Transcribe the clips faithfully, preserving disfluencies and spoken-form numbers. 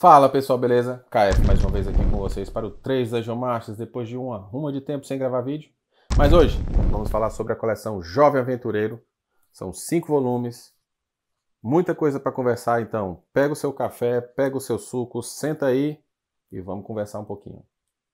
Fala pessoal, beleza? K F mais uma vez aqui com vocês para o três Dungeon Masters, depois de uma ruma de tempo sem gravar vídeo. Mas hoje vamos falar sobre a coleção Jovem Aventureiro. São cinco volumes, muita coisa para conversar, então pega o seu café, pega o seu suco, senta aí e vamos conversar um pouquinho.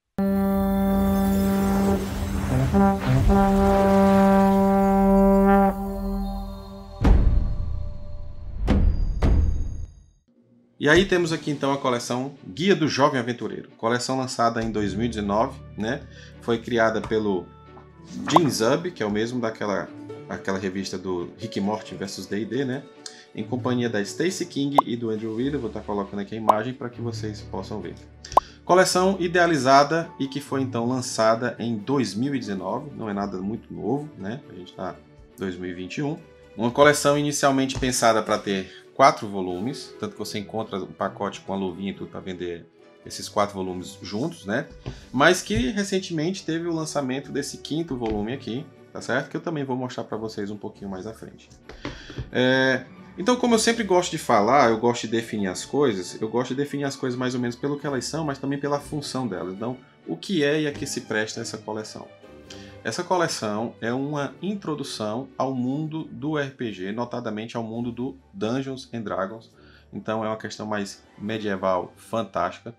E aí temos aqui então a coleção Guia do Jovem Aventureiro, coleção lançada em dois mil e dezenove, né? Foi criada pelo Jim Zub, que é o mesmo daquela aquela revista do Rick Morty versus D e D, né? Em companhia da Stacey King e do Andrew Wheeler. Vou estar colocando aqui a imagem para que vocês possam ver. Coleção idealizada e que foi então lançada em dois mil e dezenove, não é nada muito novo, né? A gente está em dois mil e vinte e um. Uma coleção inicialmente pensada para ter quatro volumes, tanto que você encontra um pacote com a luvinha e tudo para vender esses quatro volumes juntos, né? Mas que recentemente teve o lançamento desse quinto volume aqui, tá certo? Que eu também vou mostrar para vocês um pouquinho mais à frente. É... Então, como eu sempre gosto de falar, eu gosto de definir as coisas, eu gosto de definir as coisas mais ou menos pelo que elas são, mas também pela função delas. Então, o que é e a que se presta essa coleção? Essa coleção é uma introdução ao mundo do R P G, notadamente ao mundo do Dungeons and Dragons. Então é uma questão mais medieval, fantástica.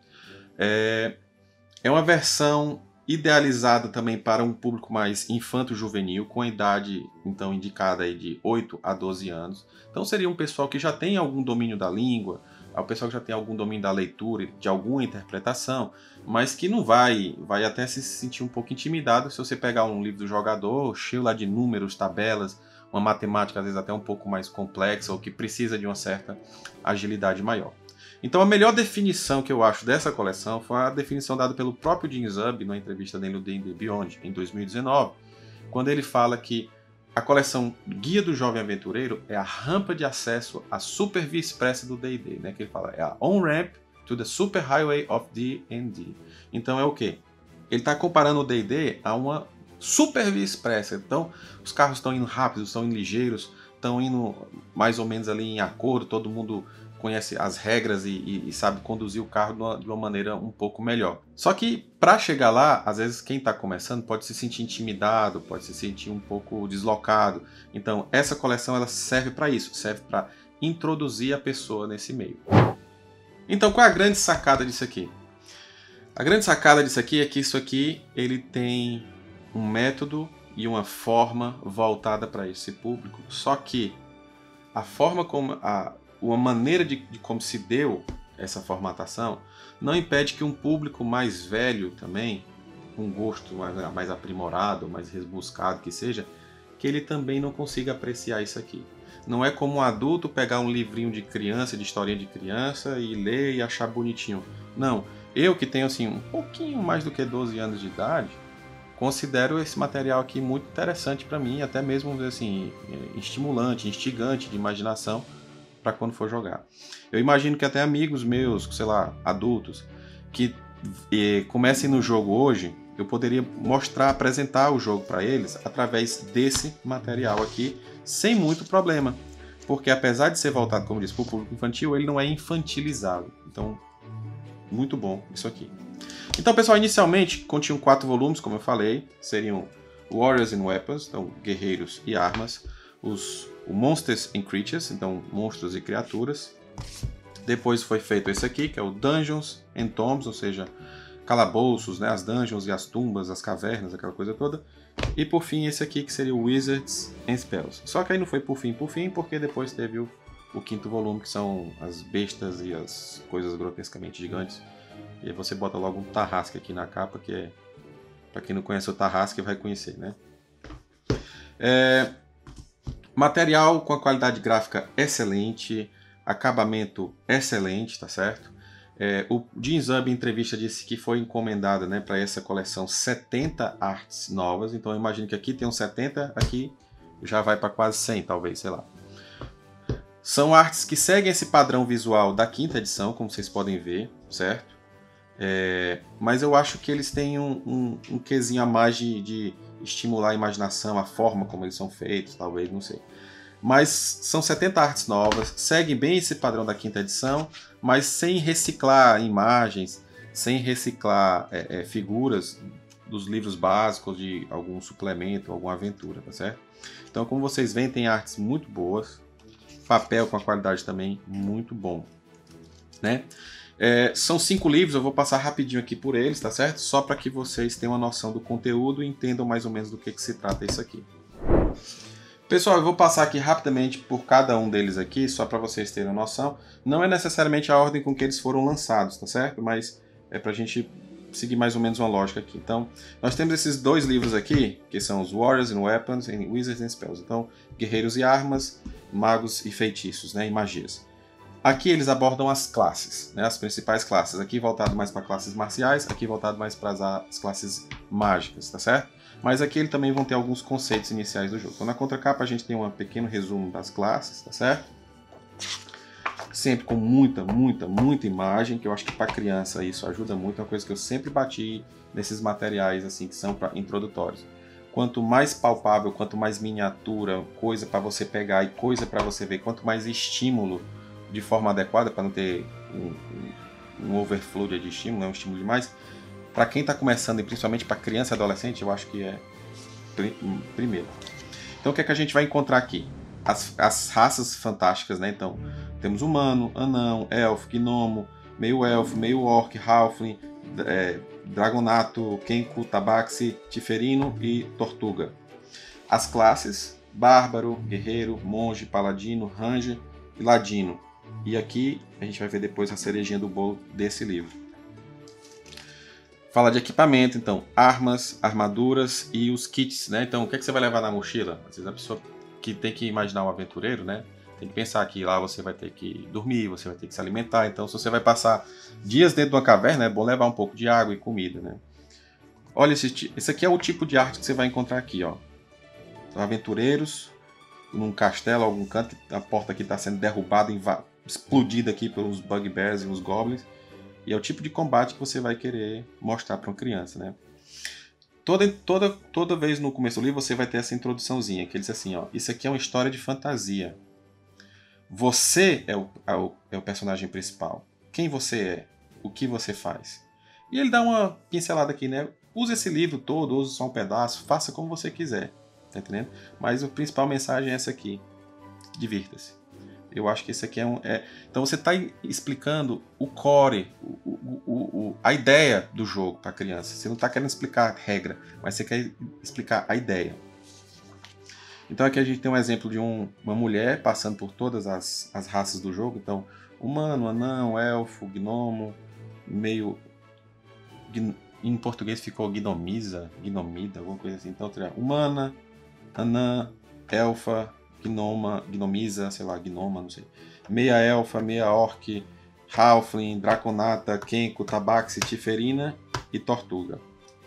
É, é uma versão idealizada também para um público mais infanto-juvenil, com a idade então indicada aí de oito a doze anos. Então seria um pessoal que já tem algum domínio da língua, o pessoal que já tem algum domínio da leitura, de alguma interpretação, mas que não vai, vai até se sentir um pouco intimidado se você pegar um livro do jogador, cheio lá de números, tabelas, uma matemática às vezes até um pouco mais complexa, ou que precisa de uma certa agilidade maior. Então a melhor definição que eu acho dessa coleção foi a definição dada pelo próprio Jim Zub na entrevista dele no D and D Beyond, em dois mil e dezenove, quando ele fala que a coleção Guia do Jovem Aventureiro é a rampa de acesso à super via expressa do D e D, né? Que ele fala, é a on-ramp to the super highway of D and D. Então é o quê? Ele está comparando o D e D a uma super via expressa. Então os carros estão indo rápidos, estão indo ligeiros, estão indo mais ou menos ali em acordo, todo mundo conhece as regras e, e, e sabe conduzir o carro de uma, de uma maneira um pouco melhor. Só que para chegar lá, às vezes quem está começando pode se sentir intimidado, pode se sentir um pouco deslocado. Então essa coleção ela serve para isso, serve para introduzir a pessoa nesse meio. Então qual é a grande sacada disso aqui? A grande sacada disso aqui é que isso aqui ele tem um método e uma forma voltada para esse público, só que a forma como a uma maneira de, de como se deu essa formatação não impede que um público mais velho também, com gosto mais, mais aprimorado, mais rebuscado que seja, que ele também não consiga apreciar isso aqui. Não é como um adulto pegar um livrinho de criança, de historinha de criança e ler e achar bonitinho. Não, eu que tenho assim um pouquinho mais do que doze anos de idade, considero esse material aqui muito interessante para mim, até mesmo assim, estimulante, instigante de imaginação, para quando for jogar. Eu imagino que até amigos meus, sei lá, adultos, que eh, comecem no jogo hoje, eu poderia mostrar, apresentar o jogo para eles através desse material aqui, sem muito problema. Porque apesar de ser voltado, como disse, para o público infantil, ele não é infantilizado. Então, muito bom isso aqui. Então, pessoal, inicialmente continham quatro volumes, como eu falei, seriam Warriors and Weapons, então guerreiros e armas, os o Monsters and Creatures, então monstros e criaturas. Depois foi feito esse aqui, que é o Dungeons and Tombs, ou seja, calabouços, né, as dungeons e as tumbas, as cavernas, aquela coisa toda. E por fim esse aqui, que seria o Wizards and Spells. Só que aí não foi por fim, por fim, porque depois teve o, o quinto volume, que são as bestas e as coisas grotescamente gigantes. E aí você bota logo um Tarrasque aqui na capa, que é, para quem não conhece o Tarrasque vai conhecer, né? É... Material com a qualidade gráfica excelente, acabamento excelente, tá certo? É, o Jim Zub em entrevista disse que foi encomendada, né, para essa coleção setenta artes novas, então eu imagino que aqui tem uns setenta, aqui já vai para quase cem, talvez, sei lá. São artes que seguem esse padrão visual da quinta edição, como vocês podem ver, certo? É, mas eu acho que eles têm um, um, um quesinho a mais de, de estimular a imaginação, a forma como eles são feitos, talvez, não sei. Mas são setenta artes novas, seguem bem esse padrão da quinta edição, mas sem reciclar imagens, sem reciclar é, é, figuras dos livros básicos de algum suplemento, alguma aventura, tá certo? Então, como vocês veem, tem artes muito boas, papel com a qualidade também muito bom, né? É, são cinco livros, eu vou passar rapidinho aqui por eles, tá certo? Só para que vocês tenham uma noção do conteúdo e entendam mais ou menos do que, que se trata isso aqui. Pessoal, eu vou passar aqui rapidamente por cada um deles aqui, só para vocês terem uma noção. Não é necessariamente a ordem com que eles foram lançados, tá certo? Mas é para a gente seguir mais ou menos uma lógica aqui. Então, nós temos esses dois livros aqui, que são os Warriors and Weapons and Wizards and Spells. Então, Guerreiros e Armas, Magos e Feitiços, né, e Magias. Aqui eles abordam as classes, né, as principais classes. Aqui voltado mais para classes marciais, aqui voltado mais para as classes mágicas, tá certo? Mas aqui eles também vão ter alguns conceitos iniciais do jogo. Então, na contracapa a gente tem um pequeno resumo das classes, tá certo? Sempre com muita, muita, muita imagem, que eu acho que para criança isso ajuda muito. É uma coisa que eu sempre bati nesses materiais assim que são pra, introdutórios. Quanto mais palpável, quanto mais miniatura, coisa para você pegar e coisa para você ver, quanto mais estímulo de forma adequada, para não ter um, um, um overflow de estímulo, é um estímulo demais. Para quem está começando, e principalmente para criança e adolescente, eu acho que é primeiro. Então o que é que a gente vai encontrar aqui? As, as raças fantásticas, né? Então, temos humano, anão, elfo, gnomo, meio elfo, meio orc, halfling, é, dragonato, kenku, tabaxi, tiferino e tortuga. As classes, bárbaro, guerreiro, monge, paladino, ranger e ladino. E aqui a gente vai ver depois a cerejinha do bolo desse livro. Fala de equipamento, então, armas, armaduras e os kits, né? Então, o que, é que você vai levar na mochila? Às vezes a pessoa que tem que imaginar um aventureiro, né? Tem que pensar que lá você vai ter que dormir, você vai ter que se alimentar. Então, se você vai passar dias dentro de uma caverna, é bom levar um pouco de água e comida, né? Olha, esse, esse aqui é o tipo de arte que você vai encontrar aqui, ó. Então, aventureiros num castelo, algum canto, a porta aqui está sendo derrubada, explodida aqui pelos bugbears e os goblins. E é o tipo de combate que você vai querer mostrar para uma criança, né? Toda, toda, toda vez no começo do livro você vai ter essa introduçãozinha, que ele diz assim, ó, isso aqui é uma história de fantasia. Você é o, é o, é o personagem principal. Quem você é? O que você faz? E ele dá uma pincelada aqui, né? Use esse livro todo, use só um pedaço, faça como você quiser, tá entendendo? Mas a principal mensagem é essa aqui, divirta-se. Eu acho que esse aqui é um... É... Então você está explicando o core, o, o, o, a ideia do jogo para a criança. Você não está querendo explicar a regra, mas você quer explicar a ideia. Então aqui a gente tem um exemplo de um, uma mulher passando por todas as, as raças do jogo. Então, humano, anão, elfo, gnomo, meio... Em português ficou gnomisa, gnomida, alguma coisa assim. Então, humana, anã, elfa... Gnoma, gnomisa, sei lá, gnoma, não sei. Meia elfa, meia orc, halfling, draconata, kenku, tabaxi, tiferina e tortuga.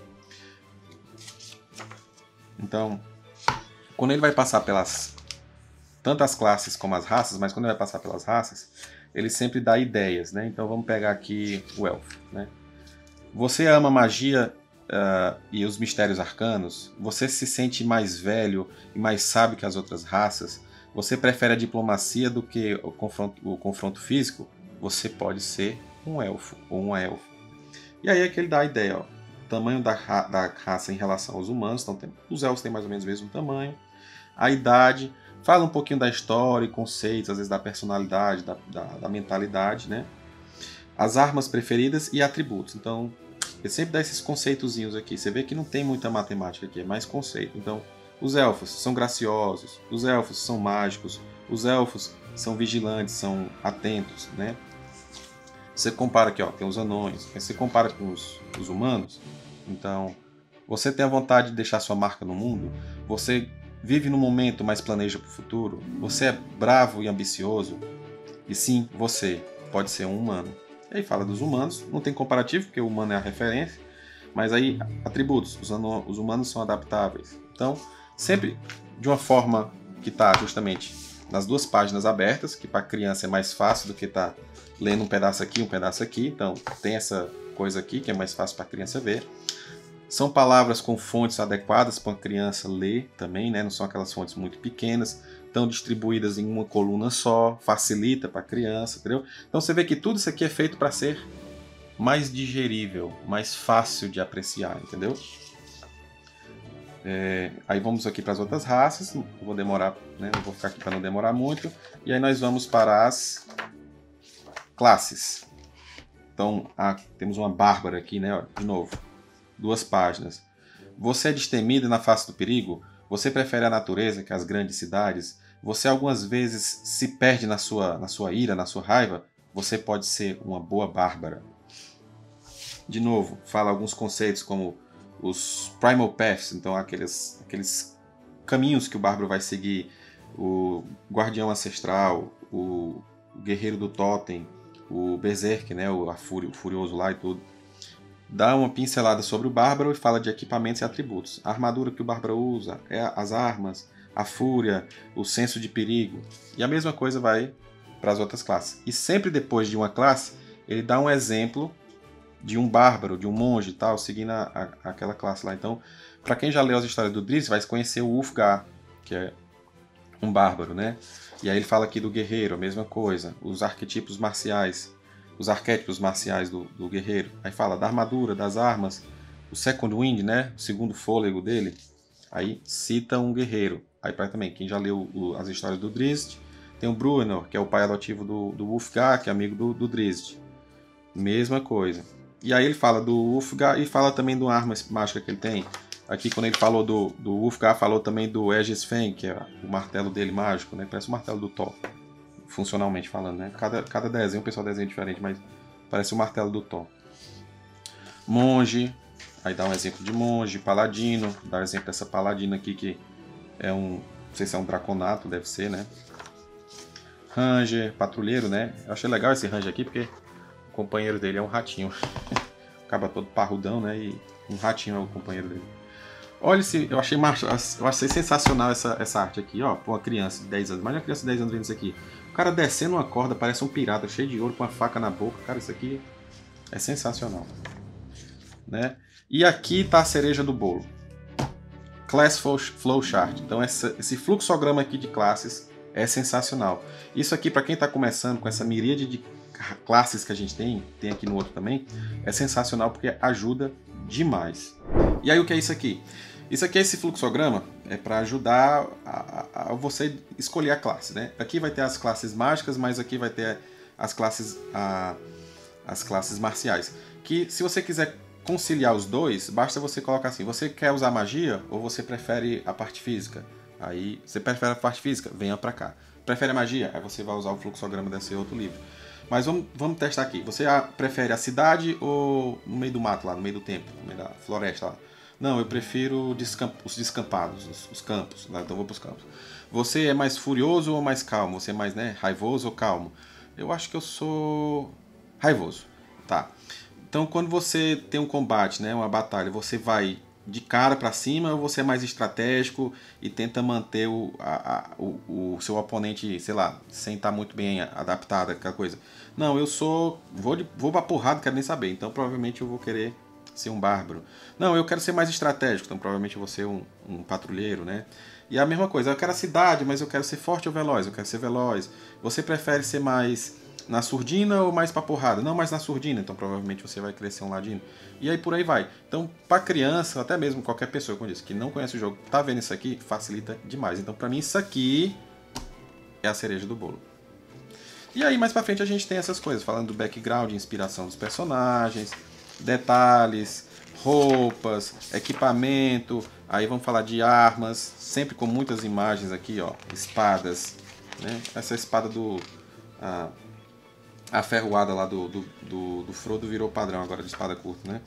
Então, quando ele vai passar pelas tanto as classes como as raças, mas quando ele vai passar pelas raças, ele sempre dá ideias, né? Então vamos pegar aqui o elfo, né? Você ama magia Uh, e os mistérios arcanos, você se sente mais velho e mais sábio que as outras raças, você prefere a diplomacia do que o confronto, o confronto físico, você pode ser um elfo ou uma elfa. E aí é que ele dá a ideia, ó, o tamanho da, ra da raça em relação aos humanos, então tem, os elfos têm mais ou menos o mesmo tamanho, a idade, fala um pouquinho da história e conceitos, às vezes da personalidade, da, da, da mentalidade, né? As armas preferidas e atributos, então ele sempre dá esses conceitozinhos aqui. Você vê que não tem muita matemática aqui, é mais conceito. Então, os elfos são graciosos, os elfos são mágicos, os elfos são vigilantes, são atentos, né? Você compara aqui, ó, tem os anões. Você compara com os, os humanos. Então, você tem a vontade de deixar sua marca no mundo? Você vive no momento, mas planeja para o futuro? Você é bravo e ambicioso? E sim, você pode ser um humano. E aí fala dos humanos, não tem comparativo, porque o humano é a referência, mas aí atributos, os, os humanos são adaptáveis. Então, sempre de uma forma que está justamente nas duas páginas abertas, que para a criança é mais fácil do que estar tá lendo um pedaço aqui, um pedaço aqui, então tem essa coisa aqui que é mais fácil para a criança ver. São palavras com fontes adequadas para a criança ler também, né? Não são aquelas fontes muito pequenas. estão distribuídas em uma coluna só, facilita para a criança, entendeu? Então você vê que tudo isso aqui é feito para ser mais digerível, mais fácil de apreciar, entendeu? É, aí vamos aqui para as outras raças, não vou demorar, né? Não vou ficar aqui para não demorar muito. E aí nós vamos para as classes. Então, ah, temos uma bárbara aqui, né? Ó, de novo, duas páginas. Você é destemida na face do perigo? Você prefere a natureza que as grandes cidades? Você algumas vezes se perde na sua, na sua ira, na sua raiva? Você pode ser uma boa bárbara. De novo, fala alguns conceitos como os Primal Paths, então aqueles, aqueles caminhos que o bárbaro vai seguir, o guardião ancestral, o, o guerreiro do totem, o berserk, né, o, a fúria, o furioso lá e tudo. Dá uma pincelada sobre o bárbaro e fala de equipamentos e atributos. A armadura que o bárbaro usa, é as armas, a fúria, o senso de perigo. E a mesma coisa vai para as outras classes. E sempre depois de uma classe, ele dá um exemplo de um bárbaro, de um monge e tal, seguindo a, a, aquela classe lá. Então, para quem já leu as histórias do Drizzt, vai conhecer o Ulfgar, que é um bárbaro, né? E aí ele fala aqui do guerreiro, a mesma coisa. Os arquetipos marciais, os arquétipos marciais do, do guerreiro. Aí fala da armadura, das armas, o Second Wind, né? O segundo fôlego dele. Aí cita um guerreiro. Aí para também, quem já leu o, as histórias do Drizzt, tem o Bruenor, que é o pai adotivo do, do Ulfgar, que é amigo do, do Drizzt. Mesma coisa. E aí ele fala do Ulfgar e fala também de uma arma mágica que ele tem. Aqui quando ele falou do, do Ulfgar, falou também do Aegis Feng, que é o martelo dele mágico, né? Parece o martelo do Thor, funcionalmente falando, né? Cada, cada desenho, o pessoal desenha diferente, mas parece o martelo do Thor. Monge, aí dá um exemplo de monge, paladino, dá um exemplo dessa paladina aqui que é um, não sei se é um draconato, deve ser, né? Ranger, patrulheiro, né? Eu achei legal esse Ranger aqui porque o companheiro dele é um ratinho. Acaba todo parrudão, né? E um ratinho é o companheiro dele. Olha esse, eu achei, eu achei sensacional essa, essa arte aqui, ó. Pô, uma criança de dez anos. Imagina uma criança de dez anos vendo isso aqui. O cara descendo uma corda, parece um pirata, cheio de ouro, com uma faca na boca. Cara, isso aqui é sensacional. Né? E aqui tá a cereja do bolo. Class Flowchart. Então essa, esse fluxograma aqui de classes é sensacional. Isso aqui, para quem está começando com essa miríade de classes que a gente tem, tem aqui no outro também, é sensacional porque ajuda demais. E aí o que é isso aqui? Isso aqui é esse fluxograma, é para ajudar a, a, a você escolher a classe, né? Aqui vai ter as classes mágicas, mas aqui vai ter as classes, a, as classes marciais. Que se você quiser conciliar os dois, basta você colocar assim, você quer usar magia ou você prefere a parte física? Aí, você prefere a parte física? Venha para cá. Prefere a magia? Aí você vai usar o fluxograma desse outro livro. Mas vamos, vamos testar aqui. Você prefere a cidade ou no meio do mato lá, no meio do tempo, no meio da floresta lá? Não, eu prefiro descamp os descampados, os, os campos. Lá, então vou para os campos. Você é mais furioso ou mais calmo? Você é mais, né, raivoso ou calmo? Eu acho que eu sou raivoso. Tá. Então quando você tem um combate, né, uma batalha, você vai de cara para cima ou você é mais estratégico e tenta manter o, a, a, o, o seu oponente, sei lá, sem estar muito bem adaptado, aquela coisa? Não, eu sou... Vou, de, vou pra porrada, quero nem saber. Então provavelmente eu vou querer ser um bárbaro. Não, eu quero ser mais estratégico. Então provavelmente eu vou ser um, um patrulheiro, né? E a mesma coisa, eu quero a cidade, mas eu quero ser forte ou veloz? Eu quero ser veloz. Você prefere ser mais na surdina ou mais pra porrada? Não, mais na surdina. Então provavelmente você vai querer ser um ladino. E aí por aí vai. Então pra criança, até mesmo qualquer pessoa, como eu disse, que não conhece o jogo, tá vendo isso aqui, facilita demais. Então pra mim isso aqui é a cereja do bolo. E aí mais pra frente a gente tem essas coisas, falando do background, inspiração dos personagens, detalhes, roupas, equipamento, aí vamos falar de armas, sempre com muitas imagens aqui, ó, espadas, né? Essa espada do... A, a ferroada lá do, do, do, do Frodo virou padrão agora de espada curta, né?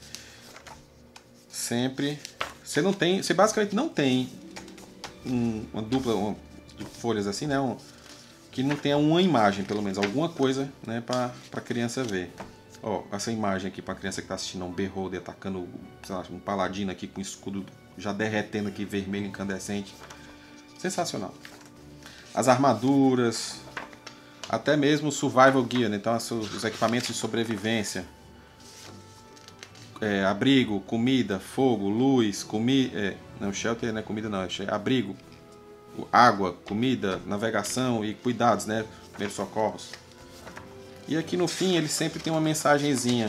Sempre... Você não tem... Você basicamente não tem um, uma dupla uma, de folhas assim, né? Um, que não tenha uma imagem, pelo menos, alguma coisa, né, para a criança ver. Ó, essa imagem aqui para a criança que está assistindo, um Beholder atacando, sei lá, um paladino aqui com escudo já derretendo aqui, vermelho, incandescente. Sensacional. As armaduras, até mesmo o Survival Gear, né? Então os equipamentos de sobrevivência. É, abrigo, comida, fogo, luz, comida... É, não, shelter não é comida não, é abrigo. água, comida, navegação e cuidados, né? Primeiros socorros. E aqui no fim ele sempre tem uma mensagenzinha.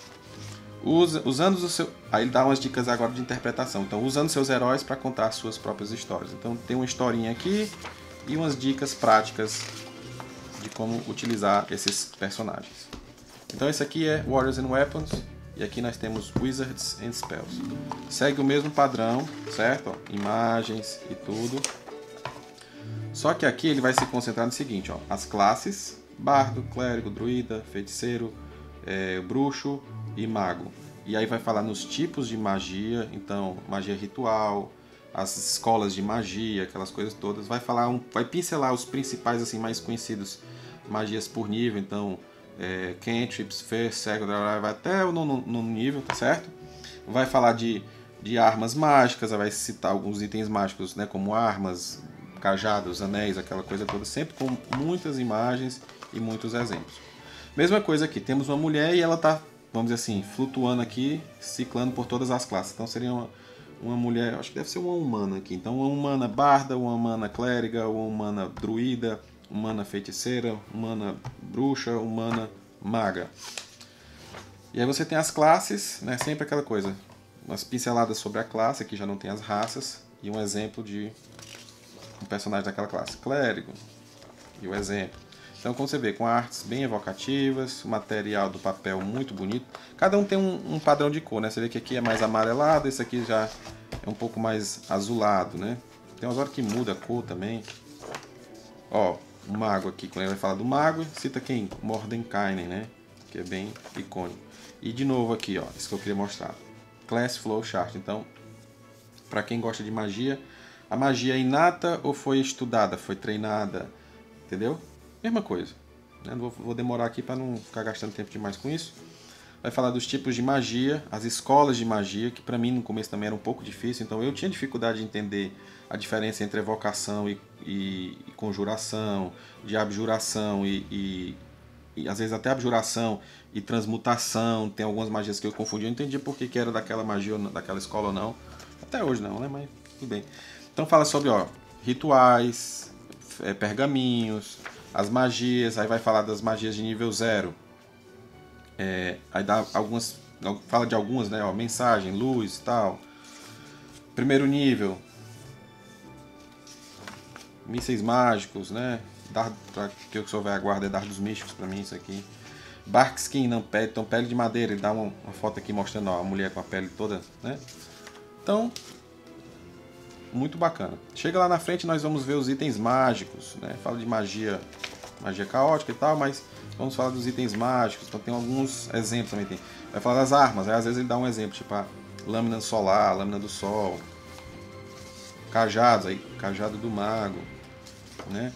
Usa, usando o seu... Aí ele dá umas dicas agora de interpretação. Então, usando seus heróis para contar as suas próprias histórias. Então tem uma historinha aqui e umas dicas práticas de como utilizar esses personagens. Então esse aqui é Warriors and Weapons. E aqui nós temos Wizards and Spells. Segue o mesmo padrão, certo? Ó, imagens e tudo. Só que aqui ele vai se concentrar no seguinte, ó, as classes: bardo, clérigo, druida, feiticeiro, é, bruxo e mago. E aí vai falar nos tipos de magia, então magia ritual, as escolas de magia, aquelas coisas todas. Vai falar, um, vai pincelar os principais assim mais conhecidos magias por nível, então é, cantrips, first, second, vai até o nono, nono nível, tá certo? Vai falar de, de armas mágicas, vai citar alguns itens mágicos, né, como armas, cajados, anéis, aquela coisa toda, sempre com muitas imagens e muitos exemplos. Mesma coisa aqui, temos uma mulher e ela está, vamos dizer assim, flutuando aqui, ciclando por todas as classes. Então seria uma, uma mulher, acho que deve ser uma humana aqui. Então uma humana barda, uma humana clériga, uma humana druida, humana feiticeira, humana bruxa, humana maga. E aí você tem as classes, né? Sempre aquela coisa, umas pinceladas sobre a classe, aqui já não tem as raças, e um exemplo de um personagem daquela classe, clérigo, e o exemplo. Então, como você vê, com artes bem evocativas, o material do papel muito bonito. Cada um tem um, um padrão de cor, né? Você vê que aqui é mais amarelado, esse aqui já é um pouco mais azulado, né? Tem umas horas que muda a cor também. Ó, o mago aqui, quando ele vai falar do mago, cita quem? Mordenkainen, né? Que é bem icônico. E de novo aqui, ó, isso que eu queria mostrar. Class Flow Chart. Então, para quem gosta de magia, a magia é inata ou foi estudada, foi treinada, entendeu? Mesma coisa. Né? Vou, vou demorar aqui para não ficar gastando tempo demais com isso. Vai falar dos tipos de magia, as escolas de magia, que para mim no começo também era um pouco difícil, então eu tinha dificuldade de entender a diferença entre evocação e, e, e conjuração, de abjuração e, e, e às vezes até abjuração e transmutação. Tem algumas magias que eu confundi, eu não entendi por que, que era daquela magia, daquela escola ou não. Até hoje não, né? Mas tudo bem. Então fala sobre, ó, rituais, é, pergaminhos, as magias, aí vai falar das magias de nível zero. É, aí dá algumas, fala de algumas, né? Ó, mensagem, luz e tal. Primeiro nível, mísseis mágicos, né? Dardo, pra que eu sou velho a guarda, é dardos místicos pra mim isso aqui. Bark skin, não pele, então pele de madeira. Ele dá uma, uma foto aqui mostrando, ó, a mulher com a pele toda, né? Então, muito bacana. Chega lá na frente, nós vamos ver os itens mágicos, né? Fala de magia, magia caótica e tal, mas vamos falar dos itens mágicos. Então tem alguns exemplos também. Tem. Vai falar das armas, aí às vezes ele dá um exemplo, tipo a lâmina solar, a lâmina do sol, cajados, aí cajado do mago, né?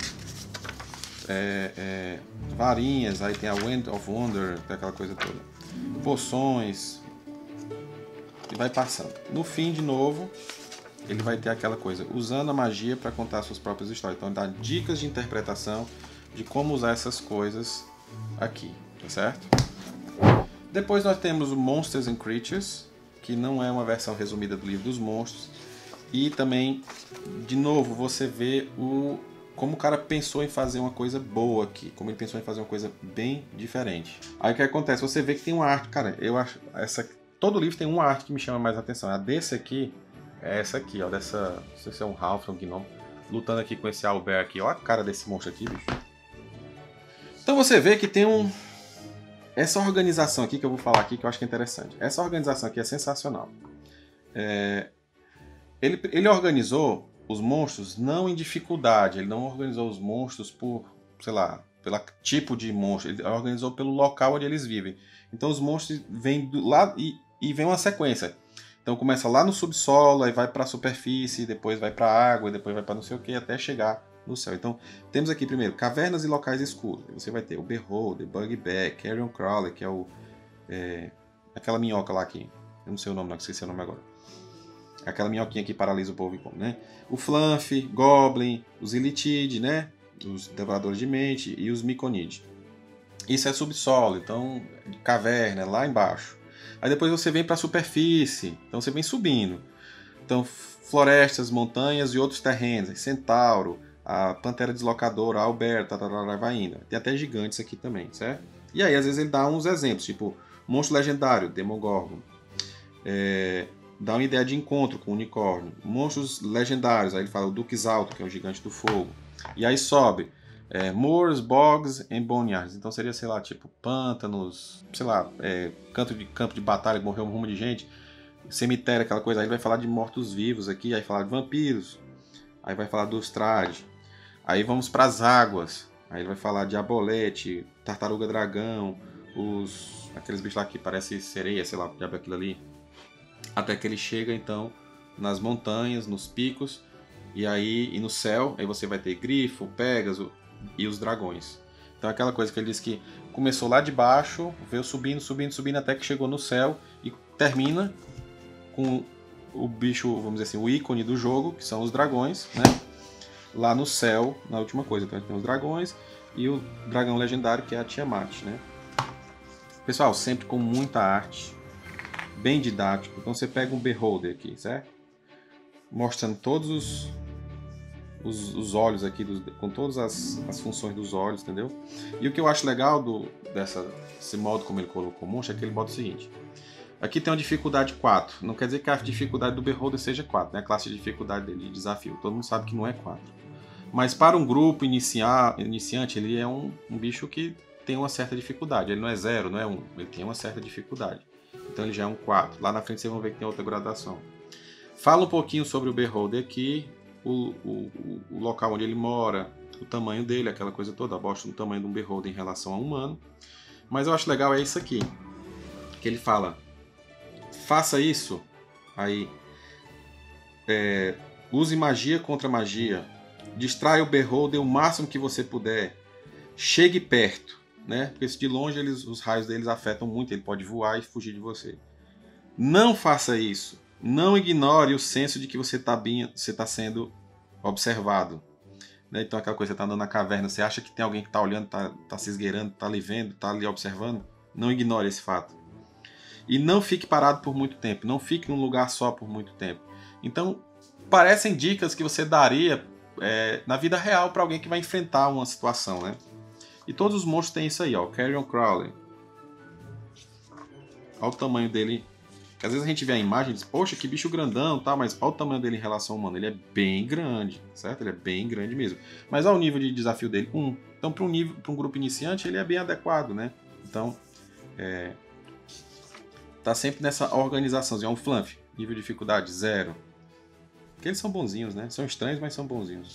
É, é, varinhas, aí tem a Wind of Wonder, tem aquela coisa toda. Poções. E vai passando. No fim, de novo, ele vai ter aquela coisa, usando a magia para contar suas próprias histórias. Então, ele dá dicas de interpretação de como usar essas coisas aqui, tá certo? Depois nós temos o Monsters and Creatures, que não é uma versão resumida do livro dos monstros. E também, de novo, você vê o, como o cara pensou em fazer uma coisa boa aqui, como ele pensou em fazer uma coisa bem diferente. Aí o que acontece? Você vê que tem uma arte, cara, eu acho essa todo livro tem uma arte que me chama mais a atenção. A desse aqui é essa aqui, ó, dessa, não sei se é um Halfling, um Gnome, lutando aqui com esse Owlbear aqui. Olha a cara desse monstro aqui, bicho. Então você vê que tem um essa organização aqui que eu vou falar aqui que eu acho que é interessante. Essa organização aqui é sensacional. É... Ele, ele organizou os monstros não em dificuldade, ele não organizou os monstros por, sei lá, pelo tipo de monstro, ele organizou pelo local onde eles vivem. Então os monstros vêm do lado e, e vem uma sequência. Então começa lá no subsolo, aí vai para a superfície, depois vai para a água, depois vai para não sei o que, até chegar no céu. Então temos aqui primeiro cavernas e locais escuros. Você vai ter o Beholder, Bugbear, Carrion Crawler, que é o é, aquela minhoca lá aqui. Eu não sei o nome, não esqueci o nome agora. Aquela minhoquinha que paralisa o povo e come, né? O Flanf, Goblin, os Illithid, né? Os Devoradores de Mente e os Myconid. Isso é subsolo, então caverna, lá embaixo. Aí depois você vem para a superfície, então você vem subindo. Então, florestas, montanhas e outros terrenos. Centauro, a Pantera Deslocadora, a Alberta, vai indo. Tem até gigantes aqui também, certo? E aí, às vezes, ele dá uns exemplos, tipo, monstro legendário, Demogorgon. É, dá uma ideia de encontro com o unicórnio. Monstros legendários, aí ele fala o Duques Alto, que é o gigante do fogo. E aí sobe é, moors, bogs and boneyards. Então seria, sei lá, tipo, pântanos, sei lá, é, canto de, campo de batalha que morreu um rumo de gente, cemitério, aquela coisa. Aí ele vai falar de mortos-vivos aqui, aí falar de vampiros, aí vai falar dos trades. Aí vamos para as águas, aí ele vai falar de abolete, tartaruga dragão, os aqueles bichos lá que parecem sereia, sei lá, o diabo é aquilo ali. Até que ele chega, então, nas montanhas, nos picos, e aí e no céu, aí você vai ter Grifo, Pégaso e os dragões. Então é aquela coisa que ele diz que começou lá de baixo, veio subindo, subindo, subindo, até que chegou no céu e termina com o bicho, vamos dizer assim, o ícone do jogo, que são os dragões, né? Lá no céu, na última coisa. Então tem os dragões e o dragão legendário, que é a Tiamat, né? Pessoal, sempre com muita arte, bem didático. Então você pega um Beholder aqui, certo? Mostrando todos os, os, os olhos aqui, dos, com todas as, as funções dos olhos, entendeu? E o que eu acho legal do, dessa, desse modo como ele colocou o monstro é que ele bota o seguinte. Aqui tem uma dificuldade quatro. Não quer dizer que a dificuldade do Beholder seja quatro, né? A classe de dificuldade dele, de desafio. Todo mundo sabe que não é quatro. Mas para um grupo iniciar, iniciante, ele é um, um bicho que tem uma certa dificuldade. Ele não é zero, não é um. Ele tem uma certa dificuldade. Então ele já é um quatro. Lá na frente vocês vão ver que tem outra gradação. Fala um pouquinho sobre o Beholder aqui, o, o, o local onde ele mora, o tamanho dele, aquela coisa toda. Mostra o tamanho de um Beholder em relação a um humano. Mas eu acho legal é isso aqui. Que ele fala, faça isso, aí é, use magia contra magia. Distraia o Beholder o máximo que você puder. Chegue perto, né? Porque se de longe eles, os raios deles afetam muito, ele pode voar e fugir de você. Não faça isso. Não ignore o senso de que você está você tá sendo observado. Né? Então aquela coisa, você está andando na caverna, você acha que tem alguém que está olhando, está tá se esgueirando, está ali vendo, está ali observando. Não ignore esse fato. E não fique parado por muito tempo. Não fique num lugar só por muito tempo. Então, parecem dicas que você daria É, na vida real para alguém que vai enfrentar uma situação, né? E todos os monstros têm isso aí, ó, o Carrion Crawler. Olha o tamanho dele. Às vezes a gente vê a imagem e diz, poxa, que bicho grandão, tá? Mas olha o tamanho dele em relação ao humano. Ele é bem grande, certo? Ele é bem grande mesmo. Mas olha o nível de desafio dele, um. Então, para um nível, para um grupo iniciante, ele é bem adequado, né? Então, é, tá sempre nessa organização. É um fluff, nível de dificuldade zero. Porque eles são bonzinhos, né? São estranhos, mas são bonzinhos.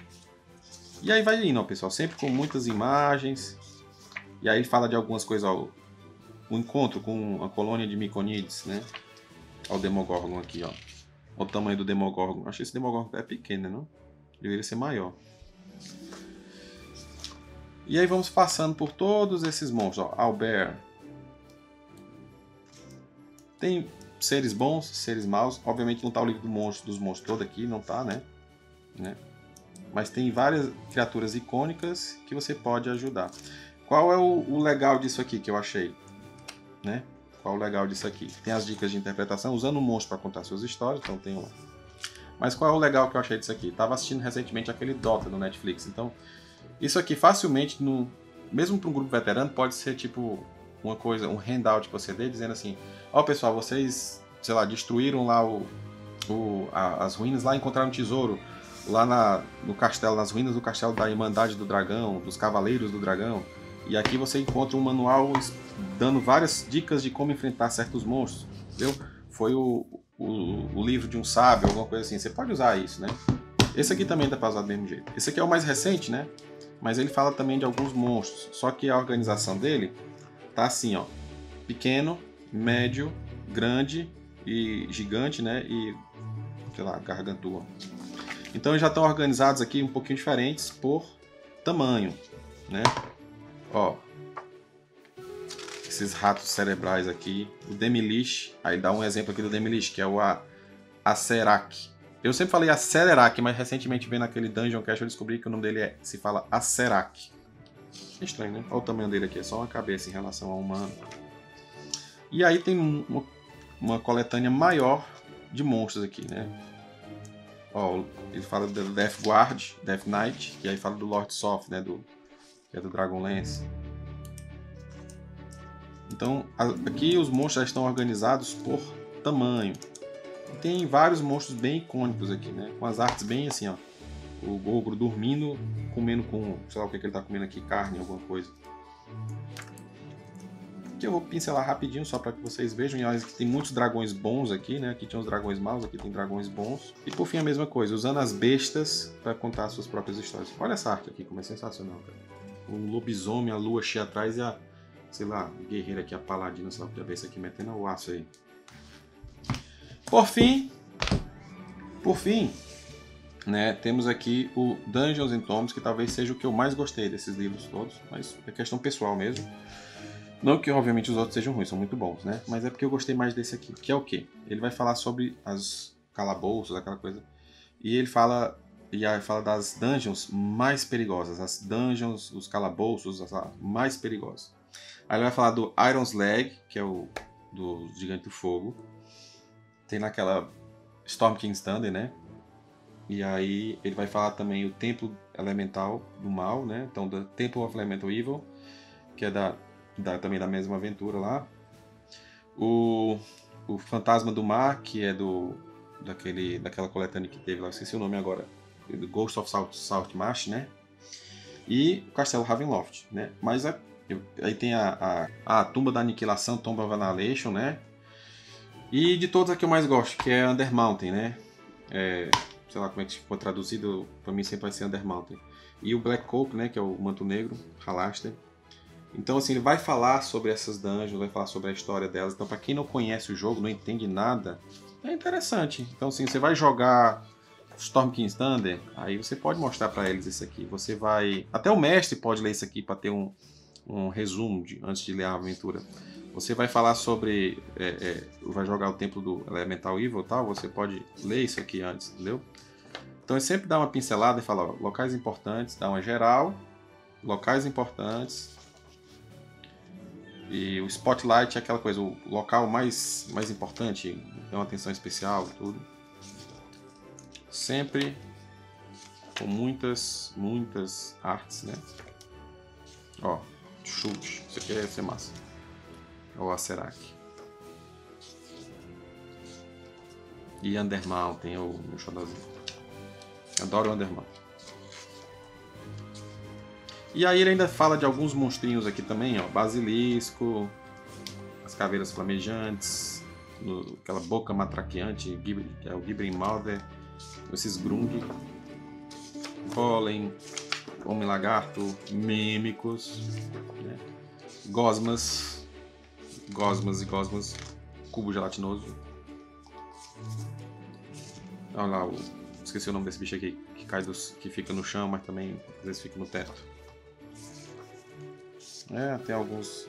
E aí vai indo, ó, pessoal. Sempre com muitas imagens. E aí ele fala de algumas coisas, ó. O encontro com a colônia de Miconides, né? Ó o Demogorgon aqui, ó. Olha o tamanho do Demogorgon. Acho que esse Demogorgon é pequeno, não? Deveria ser maior. E aí vamos passando por todos esses monstros, ó. Albert. Tem seres bons, seres maus. Obviamente não tá o livro do monstro, dos monstros todo aqui, não tá, né? né? Mas tem várias criaturas icônicas que você pode ajudar. Qual é o, o legal disso aqui que eu achei? Né? Qual é o legal disso aqui? Tem as dicas de interpretação, usando o monstro para contar suas histórias, então tem um. Mas qual é o legal que eu achei disso aqui? Estava assistindo recentemente aquele Dota no Netflix, então isso aqui facilmente, no, mesmo para um grupo veterano, pode ser tipo uma coisa, um handout que você dê, dizendo assim, ó oh, pessoal, vocês, sei lá, destruíram lá o, o, a, as ruínas, lá encontraram um tesouro, lá na, no castelo, nas ruínas do castelo da Irmandade do Dragão, dos Cavaleiros do Dragão, e aqui você encontra um manual dando várias dicas de como enfrentar certos monstros, entendeu? Foi o, o, o livro de um sábio, alguma coisa assim, você pode usar isso, né? Esse aqui também dá para usar do mesmo jeito. Esse aqui é o mais recente, né? Mas ele fala também de alguns monstros, só que a organização dele tá assim, ó, pequeno, médio, grande e gigante, né? E, sei lá, gargantua. Então já estão organizados aqui um pouquinho diferentes por tamanho, né? Ó, esses ratos cerebrais aqui, o Demilish, aí dá um exemplo aqui do Demilish, que é o Acererak. Eu sempre falei Acererak, mas recentemente vendo aquele Dungeon Cast eu descobri que o nome dele é, se fala Acererak. É estranho, né? Olha o tamanho dele aqui, é só uma cabeça em relação ao humano. E aí tem uma, uma coletânea maior de monstros aqui, né? Ó, ele fala do Death Guard, Death Knight, e aí fala do Lord Soth, né? Do, que é do Dragonlance. Então, aqui os monstros já estão organizados por tamanho. E tem vários monstros bem icônicos aqui, né? Com as artes bem assim, ó. O ogro dormindo, comendo com, sei lá o que, que ele tá comendo aqui, carne, alguma coisa. Aqui eu vou pincelar rapidinho só para que vocês vejam. E olha que tem muitos dragões bons aqui, né? Aqui tinha os dragões maus, aqui tem dragões bons. E por fim a mesma coisa, usando as bestas para contar as suas próprias histórias. Olha essa arte aqui, como é sensacional, cara. Um lobisomem, a lua cheia atrás e a, sei lá, guerreira aqui, a paladina, sei lá, podia ver isso aqui metendo o aço aí. Por fim, por fim, né, temos aqui o Dungeons and Tomes, que talvez seja o que eu mais gostei desses livros todos, mas é questão pessoal mesmo. Não que, obviamente, os outros sejam ruins, são muito bons, né? Mas é porque eu gostei mais desse aqui, que é o quê? Ele vai falar sobre as calabouços, aquela coisa. E ele fala, e aí fala das dungeons mais perigosas, as dungeons, os calabouços as mais perigosos. Aí ele vai falar do Iron's Leg, que é o do Gigante do Fogo. Tem naquela Storm King's Thunder, né? E aí ele vai falar também o Templo Elemental do Mal, né? Então, do Temple of Elemental Evil, que é da Da, também da mesma aventura lá. O, o Fantasma do Mar, que é do daquele, daquela coletânea que teve lá, eu esqueci o nome agora, do Ghost of South, Saltmarsh, né? E o Castelo Ravenloft, né? Mas a, aí tem a, a, a Tumba da Aniquilação, Tomb of Annihilation, né? E de todos a que eu mais gosto, que é Undermountain, né? É, sei lá como é que ficou traduzido, pra mim sempre vai ser Undermountain. E o Black Coat, né? Que é o Manto Negro, Halaster. Então, assim, ele vai falar sobre essas dungeons, vai falar sobre a história delas. Então, para quem não conhece o jogo, não entende nada, é interessante. Então, assim, você vai jogar Storm King's Thunder, aí você pode mostrar para eles isso aqui. Você vai... Até o mestre pode ler isso aqui para ter um, um resumo de, antes de ler a aventura. Você vai falar sobre... É, é, vai jogar o Templo do Elemental Evil e tal, você pode ler isso aqui antes, entendeu? Então, ele sempre dá uma pincelada e fala, ó, locais importantes, dá uma geral, locais importantes... E o spotlight é aquela coisa, o local mais, mais importante, tem uma atenção especial e tudo. Sempre com muitas, muitas artes, né? Ó, chute, isso aqui ia ser massa. Ó, a Serac. E Undermountain, o meu xodózinho. Adoro o Undermountain. E aí ele ainda fala de alguns monstrinhos aqui também, ó, basilisco, as caveiras flamejantes, no, aquela boca matraqueante, que é o Gibbering Mother, esses Grung, Golem, Homem-Lagarto, Mímicos, né? Gosmas, Gosmas e Gosmas, cubo gelatinoso. Olha lá, o, esqueci o nome desse bicho aqui, que cai dos, que fica no chão, mas também às vezes fica no teto. É, tem alguns.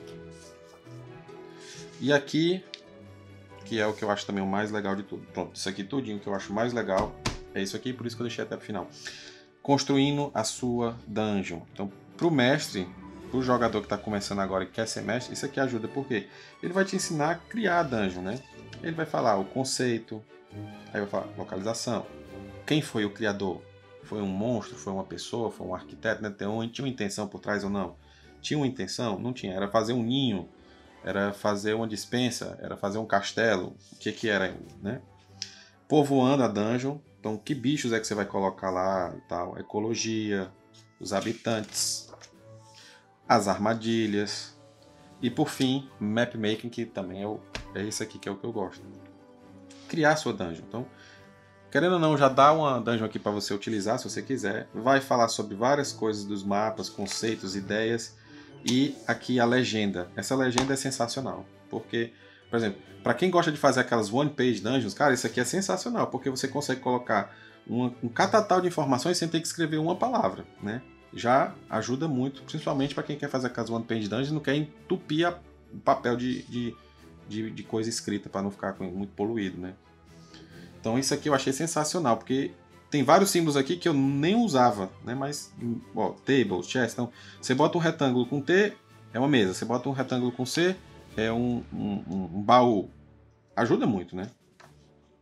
E aqui, que é o que eu acho também o mais legal de tudo. Pronto, isso aqui tudinho que eu acho mais legal é isso aqui, por isso que eu deixei até o final. Construindo a sua dungeon. Então, pro mestre, pro jogador que está começando agora e quer ser mestre, isso aqui ajuda, porque ele vai te ensinar a criar a dungeon, né? Ele vai falar o conceito, aí vai falar localização, quem foi o criador? Foi um monstro? Foi uma pessoa? Foi um arquiteto? Né? Tinha uma intenção por trás ou não? Tinha uma intenção? Não tinha. Era fazer um ninho, era fazer uma despensa, era fazer um castelo. O que que era, né? Povoando a dungeon. Então, que bichos é que você vai colocar lá e tal? Ecologia, os habitantes, as armadilhas. E por fim, map making, que também é, o, é isso aqui que é o que eu gosto. Criar sua dungeon. Então, querendo ou não, já dá uma dungeon aqui para você utilizar, se você quiser. Vai falar sobre várias coisas dos mapas, conceitos, ideias. E aqui a legenda. Essa legenda é sensacional. Porque, por exemplo, para quem gosta de fazer aquelas one-page dungeons, cara, isso aqui é sensacional. Porque você consegue colocar um, um catatal de informações sem ter que escrever uma palavra, né? Já ajuda muito, principalmente para quem quer fazer aquelas one-page dungeons e não quer entupir a, o papel de, de, de, de coisa escrita para não ficar muito poluído, né? Então isso aqui eu achei sensacional, porque tem vários símbolos aqui que eu nem usava, né? Mas, ó, table, chest, então você bota um retângulo com T, é uma mesa. Você bota um retângulo com C, é um, um, um baú. Ajuda muito, né?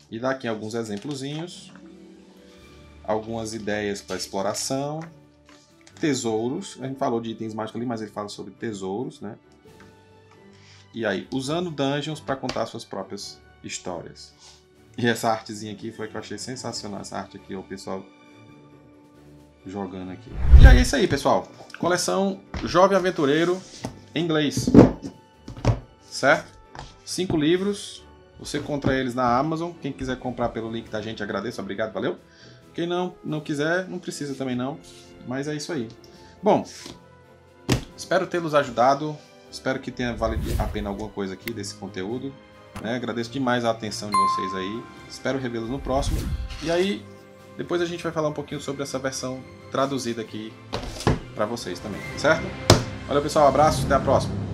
E dá aqui alguns exemplozinhos, algumas ideias para exploração, tesouros. A gente falou de itens mágicos ali, mas ele fala sobre tesouros, né? E aí, usando dungeons para contar suas próprias histórias. E essa artezinha aqui foi que eu achei sensacional, essa arte aqui, o pessoal jogando aqui. E aí é isso aí, pessoal. Coleção Jovem Aventureiro em inglês. Certo? Cinco livros. Você encontra eles na Amazon. Quem quiser comprar pelo link da gente, agradeço. Obrigado, valeu. Quem não, não quiser, não precisa também não. Mas é isso aí. Bom, espero tê-los ajudado. Espero que tenha valido a pena alguma coisa aqui desse conteúdo. Né? Agradeço demais a atenção de vocês aí. Espero revê-los no próximo. E aí, depois a gente vai falar um pouquinho sobre essa versão traduzida aqui para vocês também, certo? Valeu, pessoal. Um abraço. Até a próxima.